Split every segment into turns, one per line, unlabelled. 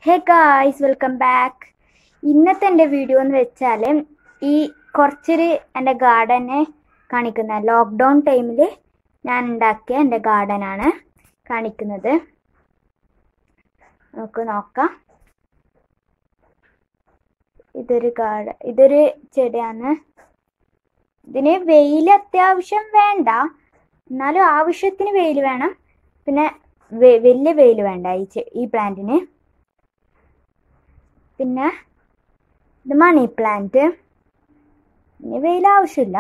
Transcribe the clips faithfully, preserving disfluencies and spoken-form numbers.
Hey guys, welcome back. ഇന്നത്തെ എൻ്റെ video എന്ന് വെച്ചാൽ ഈ കുറച്ചൊരു എൻ്റെ ഗാർഡനെ കാണിക്കുന്ന ലോക്ക്ഡൗൺ ടൈമിൽ ഞാൻ ഉണ്ടാക്കിയ എൻ്റെ ഗാർഡനാണ് കാണിക്കുന്നത്. നമുക്ക് നോക്കാം. ഇതൊരു ഗാർഡൻ ഇതൊരു ചെടിയാണ്. ഇതിന് വെയിൽ അത്യാവശ്യം വേണ്ട, എന്നാലും ആവശ്യത്തിന് വെയിൽ വേണം. പിന്നെ വലിയ വെയിൽ വേണ്ട ഈ ഈ പ്ലാന്റിന്. പിന്നെ ഇത് മണി പ്ലാന്റ്, ഇതിന് വെയിൽ ആവശ്യമില്ല.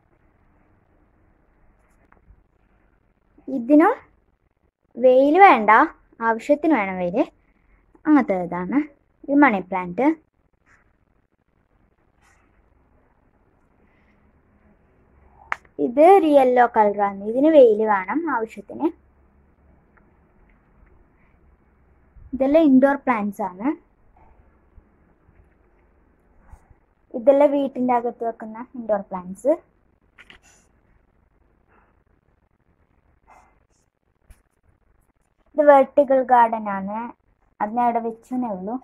ഇതിനും വെയിൽ വേണ്ട, ആവശ്യത്തിന് വേണം വെയിൽ. അങ്ങനത്തെ ഇതാണ് ഇത് മണി പ്ലാന്റ്. ഇത് ഒരു യെല്ലോ കളറാണ്. ഇതിന് വെയിൽ വേണം ആവശ്യത്തിന്. ഇതെല്ലാം ഇൻഡോർ പ്ലാന്റ്സ് ആണ്. ഇതെല്ലാം വീട്ടിൻ്റെ അകത്ത് വെക്കുന്ന ഇൻഡോർ പ്ലാന്റ്സ്. ഇത് വെർട്ടിക്കൽ ഗാർഡൻ ആണ്. അതിനെ അവിടെ വെച്ചേ ഉള്ളൂ.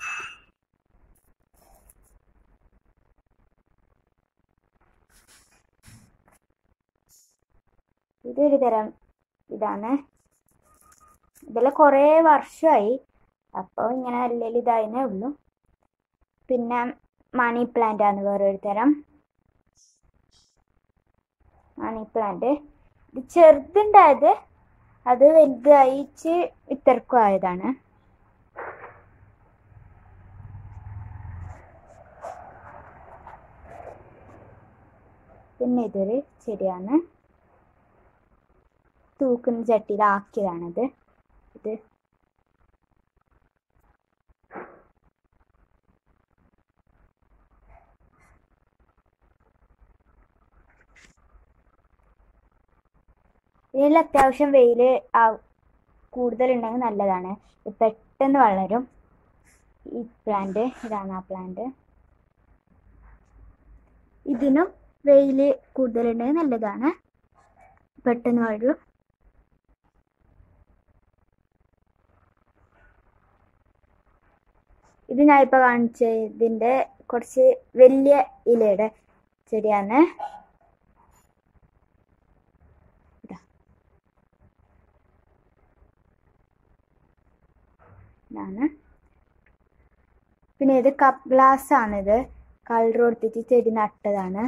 ഇതൊരു തരം ഇതാണ്. ഇതെല്ലാം കുറേ വർഷമായി, അപ്പോൾ ഇങ്ങനെ നല്ല ഇതായതേ ഉള്ളൂ. പിന്നെ മണി പ്ലാന്റ് ആണ് വേറൊരു തരം മണി പ്ലാന്റ്. ഇത് ചെറുതുണ്ടായത് അത് വലുതായിച്ച് ഇത്രക്കും ആയതാണ്. പിന്നെ ഇതൊരു ചെടിയാണ്. തൂക്കുന്ന ചട്ടിയിലാക്കിയതാണത്. ഇത് ഇതിൽ അത്യാവശ്യം വെയിൽ കൂടുതലുണ്ടെങ്കിൽ നല്ലതാണ്. ഇത് പെട്ടെന്ന് വളരും. ഈ പ്ലാന്റ് ഇതാണ് ആ പ്ലാന്റ്. ഇതിനും വെയിൽ കൂടുതലുണ്ടെങ്കിൽ നല്ലതാണ്, പെട്ടെന്ന് വളരും. ഇത് ഞാൻ ഇപ്പോൾ കാണിച്ച ഇതിൻ്റെ കുറച്ച് വലിയ ഇലയുടെ ചെടിയാണ്. ഇതാണ്. പിന്നെ ഇത് കപ്പ് ഗ്ലാസ് ആണിത്. കളർ കൊടുത്തിട്ട് ചെടി നട്ടതാണ്.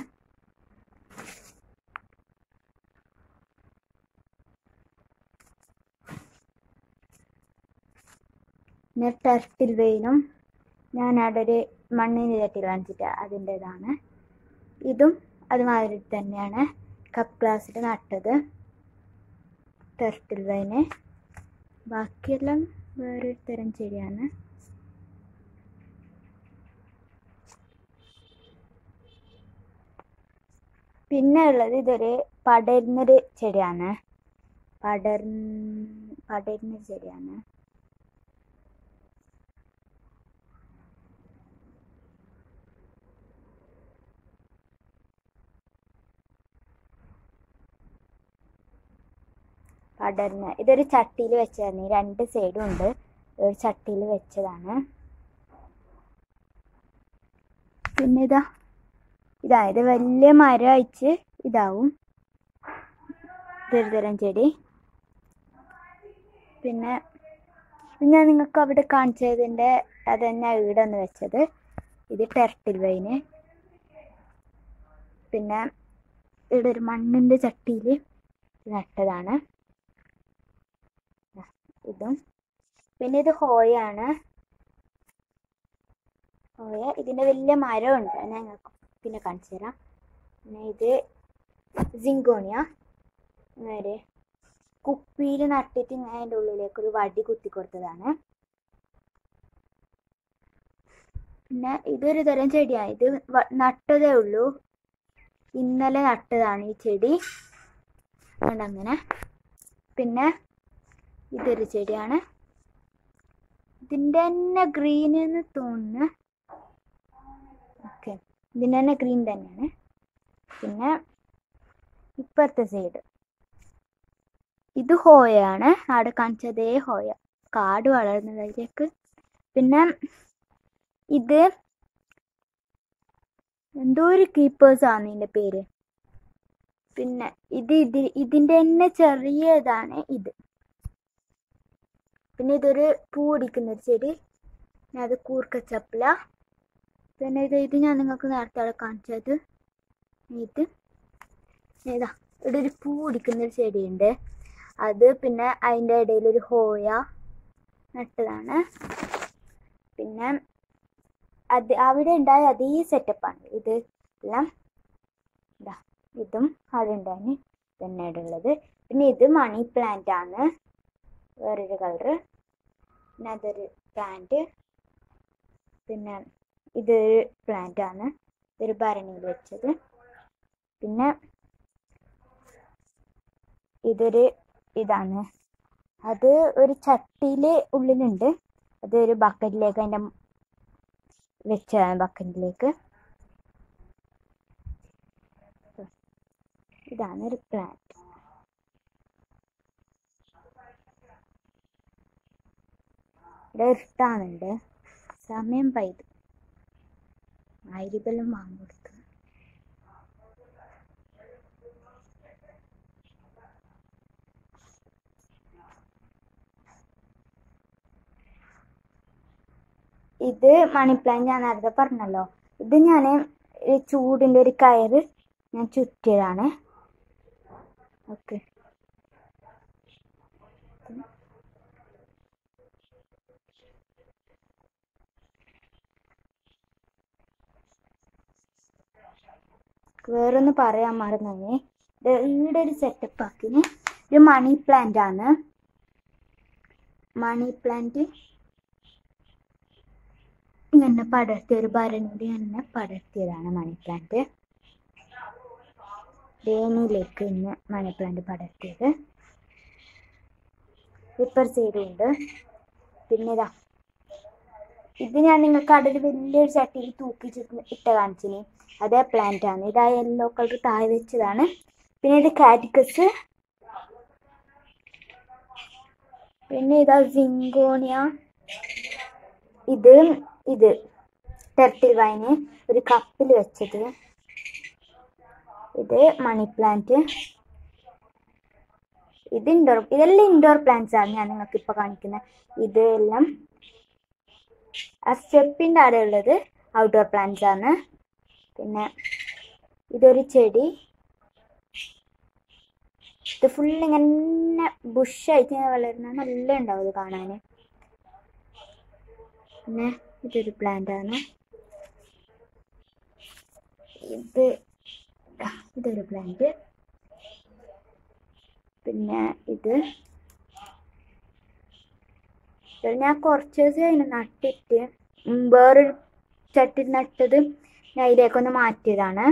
പിന്നെ ടർട്ടിൽ വെയിനും ഞാൻ അവിടെ ഒരു മണ്ണിൻ്റെ ചട്ടിയിൽ കാണിച്ചിട്ട് അതിൻ്റെതാണ്. ഇതും അതുമാതിരി തന്നെയാണ്, കപ്പ് ഗ്ലാസ്സിൽ നട്ടത് ടർട്ടിൽ വൈന്. ബാക്കിയെല്ലാം വേറൊരു തരം ചെടിയാണ്. പിന്നെ ഉള്ളത് ഇതൊരു പടരുന്നൊരു ചെടിയാണ്. പടർ പടരുന്നൊരു ചെടിയാണ്. പടർന്ന് ഇതൊരു ചട്ടിയിൽ വെച്ചതാണ്. രണ്ട് സൈഡും ഉണ്ട്. ഒരു ചട്ടിയിൽ വെച്ചതാണ്. പിന്നെ ഇതാ ഇതായത് വലിയ മരം അയച്ച് ഇതാവും. ഇതൊരു തരം ചെടി. പിന്നെ ഞാൻ നിങ്ങൾക്ക് അവിടെ കാണിച്ചതിൻ്റെ അത് തന്നെ ഇവിടെ ഒന്ന് വെച്ചത്. ഇത് ടർട്ടിൽ വൈന്. പിന്നെ ഇവിടെ ഒരു മണ്ണിൻ്റെ ചട്ടിയിൽ നട്ടതാണ് ഇതും. പിന്നെ ഇത് ഹോയാണ്. ഹോയ ഇതിൻ്റെ വലിയ മരമുണ്ട്, ഞാൻ നിങ്ങൾക്ക് പിന്നെ കാണിച്ചു തരാം. പിന്നെ ഇത് സിങ്കോണിയ. നേരെ കുപ്പിയിൽ നട്ടിട്ട് ഞാൻ അതിൻ്റെ ഉള്ളിലേക്ക് ഒരു വടി കുത്തി കൊടുത്തതാണ്. പിന്നെ ഇതൊരു തരം ചെടിയാണ്. ഇത് നട്ടതേ ഉള്ളൂ, ഇന്നലെ നട്ടതാണ് ഈ ചെടി. അങ്ങനെ പിന്നെ ഇതൊരു ചെടിയാണ്. ഇതിൻ്റെ തന്നെ ഗ്രീൻ എന്ന് തോന്നുന്നു. ഓക്കെ, ഇതിൻ്റെ തന്നെ ഗ്രീൻ തന്നെയാണ്. പിന്നെ ഇപ്പുറത്തെ സൈഡ് ഇത് ഹോയാണ്. അവിടെ കാണിച്ചതേ ഹോയ. കാട് വളർന്നതിലേക്ക് പിന്നെ ഇത് എന്തോ ഒരു കീപ്പേഴ്സ് ആണ് ഇതിൻ്റെ പേര്. പിന്നെ ഇത് ഇത് ഇതിൻ്റെ തന്നെ ചെറിയ ഇതാണ് ഇത്. പിന്നെ ഇതൊരു പൂ പിടിക്കുന്ന ഒരു ചെടി. പിന്നെ അത് കൂർക്കച്ചപ്പില. പിന്നെ ഇത് ഇത് ഞാൻ നിങ്ങൾക്ക് നേരത്തെ അവിടെ കാണിച്ചത് ഇത് ഏതാ ഇവിടെ ഒരു പൂ പിടിക്കുന്നൊരു ചെടിയുണ്ട്. അത് പിന്നെ അതിൻ്റെ ഇടയിലൊരു ഹോയ നട്ടതാണ്. പിന്നെ അത് അവിടെ ഉണ്ടായ അതേ സെറ്റപ്പാണ് ഇത് എല്ലാം. ഇതാ ഇതും അവിടെ ഉണ്ടായി തന്നെ ഉള്ളത്. പിന്നെ ഇത് മണി പ്ലാന്റ് ആണ്, വേറൊരു കളറ്. പിന്നെ അതൊരു പ്ലാന്റ്. പിന്നെ ഇതൊരു പ്ലാന്റ് ആണ്, ഇതൊരു ഭരണിയിൽ വെച്ചത്. പിന്നെ ഇതൊരു ഇതാണ്, അത് ഒരു ചട്ടിയിൽ ഉള്ളിലുണ്ട്. അത് ഒരു ബക്കറ്റിലേക്ക് അതിൻ്റെ വെച്ചതാണ്, ബക്കറ്റിലേക്ക്. ഇതാണ് ഒരു പ്ലാന്റ്. ഇവിടെ ഇഷ്ടാണുണ്ട്. സമയം പൈത് മഗ്‌രിബെല്ലാം വാങ്ങി കൊടുത്തു. ഇത് മണി പ്ലാന്റ് ഞാൻ നേരത്തെ പറഞ്ഞല്ലോ. ഇത് ഞാൻ ചൂടിൻ്റെ ഒരു കയറ് ഞാൻ ചുറ്റിയതാണ്. ഓക്കെ, വേറൊന്ന് പറയാൻ മറന്നു. ഇവിടെ ഒരു സെറ്റപ്പ് ആക്കിന്. ഇത് മണി പ്ലാന്റ് ആണ്. മണി പ്ലാന്റ് ഇങ്ങനെ പടർത്തിയ ഒരു ഭരണിയിൽ തന്നെ പടർത്തിയതാണ് മണി പ്ലാന്റ്. വേനിയിലേക്ക് ഇന്ന് മണി പ്ലാന്റ് പടർത്തിയത്. ഇപ്പർ സൈഡുണ്ട്. പിന്നെ ഇതാ ഇത് ഞാൻ നിങ്ങൾക്ക് അവിടെ ഒരു വലിയൊരു ചട്ടിയിൽ തൂക്കി ഇട്ട കാണിച്ചിന്, അതേ പ്ലാന്റ് ആണ്. ഇതാ യെല്ലോ കളർ താഴെ വെച്ചതാണ്. പിന്നെ ഇത് കാറ്റിക്കസ്. പിന്നെ ഇതാ സിങ്കോണിയ. ഇത് ഇത് ടെർട്ടിൽ വൈന് ഒരു കപ്പിൽ വെച്ചത്. ഇത് മണി പ്ലാന്റ്. ഇത് ഇൻഡോർ, ഇതെല്ലാം ഇൻഡോർ പ്ലാന്റ്സ് ആണ് ഞാൻ നിങ്ങൾക്ക് ഇപ്പൊ കാണിക്കുന്നത്. ഇതെല്ലാം ആ സ്റ്റെപ്പിൻ്റെ അവിടെ ഉള്ളത് ഔട്ട്ഡോർ പ്ലാന്റ്സ് ആണ്. പിന്നെ ഇതൊരു ചെടി. ഇത് ഫുൾ ഇങ്ങനെ ബുഷായിട്ട് ഇങ്ങനെ വളരുന്ന നല്ല ഉണ്ടാവും ഇത് കാണാൻ. പിന്നെ ഇതൊരു പ്ലാന്റ് ആണ്. ഇത് ഇതൊരു പ്ലാന്റ്. പിന്നെ ഇത് ഞാൻ കുറച്ച് ദിവസം അതിന് നട്ടിട്ട് വേറൊരു ചട്ടി നട്ടത് ഞാൻ ഇതിലേക്കൊന്ന് മാറ്റിയതാണ്.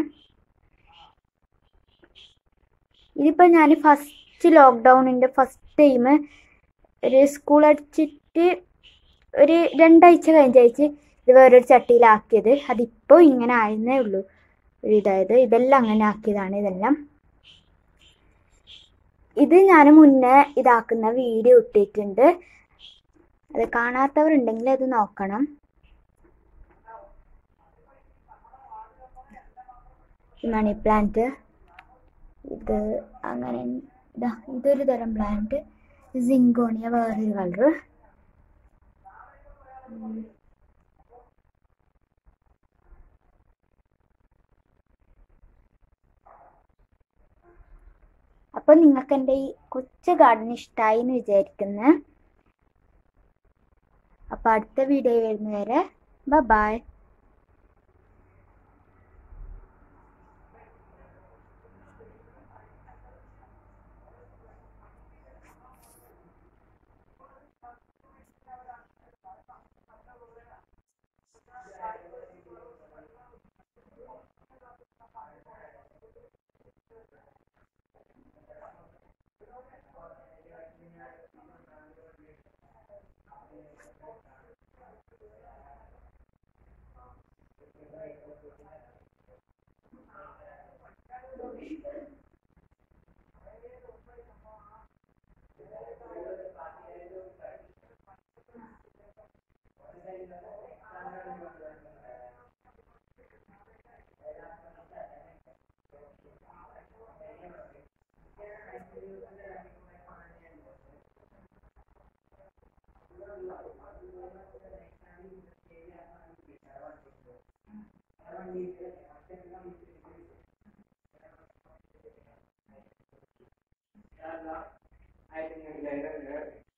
ഇതിപ്പോൾ ഞാൻ ഫസ്റ്റ് ലോക്ക്ഡൗണിൻ്റെ ഫസ്റ്റ് ടൈം ഒരു സ്കൂൾ അടിച്ചിട്ട് ഒരു രണ്ടാഴ്ച കഴിഞ്ഞാഴ്ച ഇത് വേറൊരു ചട്ടിയിലാക്കിയത്. അതിപ്പോൾ ഇങ്ങനെ ആയിരുന്നേ ഉള്ളൂ ഒരു ഇതായത്. ഇതെല്ലാം അങ്ങനെ ആക്കിയതാണ് ഇതെല്ലാം. ഇത് ഞാൻ മുന്നേ ഇതാക്കുന്ന വീഡിയോ ഇട്ടിട്ടുണ്ട്, അത് കാണാത്തവരുണ്ടെങ്കിൽ അത് നോക്കണം. മണി പ്ലാന്റ് ഇത് അങ്ങനെ ഇതാ ഇതൊരു തരം പ്ലാന്റ്. സിങ്കോണിയ വേറൊരു കളറ്. അപ്പോൾ നിങ്ങൾക്ക് എൻ്റെ ഈ കൊച്ചു ഗാർഡൻ ഇഷ്ടമായി എന്ന് വിചാരിക്കുന്നു. അപ്പോൾ അടുത്ത വീഡിയോ വരുന്നവരെ ബൈ.
I think